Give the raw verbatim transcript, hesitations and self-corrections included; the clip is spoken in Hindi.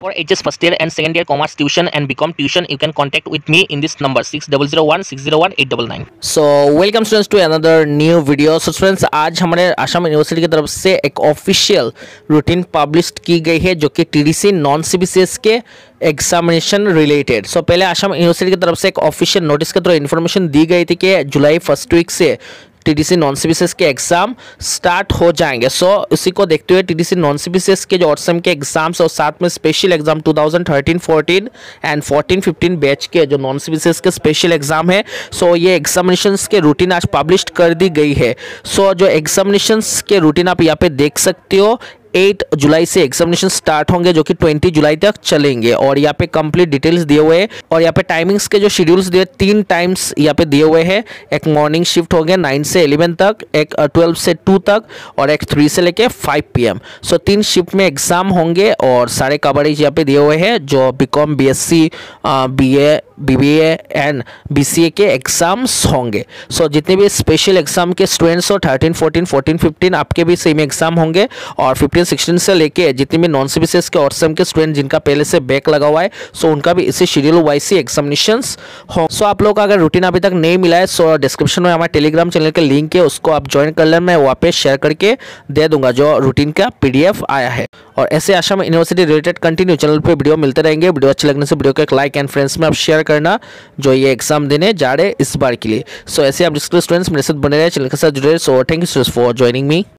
For H S first year and second year commerce tuition and B Com tuition, you can contact with me in this number six zero zero one six zero one eight nine nine. So welcome students to another new video. So students, आज हमारे आसाम यूनिवर्सिटी की तरफ से एक ऑफिशियल रूटीन पब्लिश की गई है जो कि टीडीसी नॉन सीबीसीएस के एग्जामिनेशन रिलेटेड. सो पहले आसाम यूनिवर्सिटी की तरफ से एक ऑफिशियल नोटिस के थ्रू इन्फॉर्मेशन दी गई थी कि जुलाई फर्स्ट वीक से टीडीसी नॉन सीबीसीएस के एग्जाम स्टार्ट हो जाएंगे. सो so, उसी को देखते हुए टीडीसी नॉन सीबीसीएस के जो ऑटम के एग्जाम्स और साथ में special exam two thousand thirteen fourteen and fourteen fifteen batch के जो नॉन सीबीसीएस के स्पेशल एग्जाम है, सो so, ये एग्जामिनेशंस के रूटीन आज पब्लिश कर दी गई है. सो so, जो एग्जामिनेशंस के रूटीन आप यहाँ पे देख सकते हो, आठ जुलाई से एग्जामिनेशन स्टार्ट होंगे जो कि बीस जुलाई तक चलेंगे और यहाँ पे कंप्लीट डिटेल्स दिए हुए हैं. और यहाँ पे टाइमिंग्स के जो शेड्यूल्स दिए तीन टाइम्स यहाँ पे दिए हुए हैं. एक मॉर्निंग शिफ्ट हो गया नाइन से इलेवन तक, एक ट्वेल्व से टू तक और एक थ्री से लेके फाइव पी एम. सो तीन शिफ्ट में एग्जाम होंगे और सारे कवरेज यहाँ पे दिए हुए हैं जो B com B S C B A B B A and B C A के एग्जाम्स होंगे. सो so, जितने भी स्पेशल एग्जाम के स्टूडेंट्स हो थर्टीन फोर्टीन फोर्टीन फिफ्टीन आपके भी सेम एग्जाम होंगे और फिफ्टीन सिक्सटीन से लेके जितने भी नॉन सीबीसीएस के ऑटम के स्टूडेंट जिनका पहले से बैक लगा हुआ है, सो so, उनका भी इसी शेड्यूल वाइज ही एग्जामिनेशंस हो. सो so, आप लोग का अगर रूटीन अभी तक नहीं मिला है, सो so, डिस्क्रिप्शन में हमारे टेलीग्राम चैनल के लिंक है, उसको आप ज्वाइन कर लें. मैं वहाँ पे शेयर करके दे दूंगा जो रूटीन का पीडीएफ आया है. और ऐसे Assam university related continue channel पे वीडियो मिलते रहेंगे. वीडियो अच्छे लगने से वीडियो को एक लाइक एंड फ्रेंड्स में आप शेयर करना जो ये एग्जाम देने जा रहे इस बार के लिए. सो so, ऐसे आप डिस्कस स्टूडेंट्स मेरे साथ बने रहे, चैनल के साथ जुड़े. So thank you for joining me.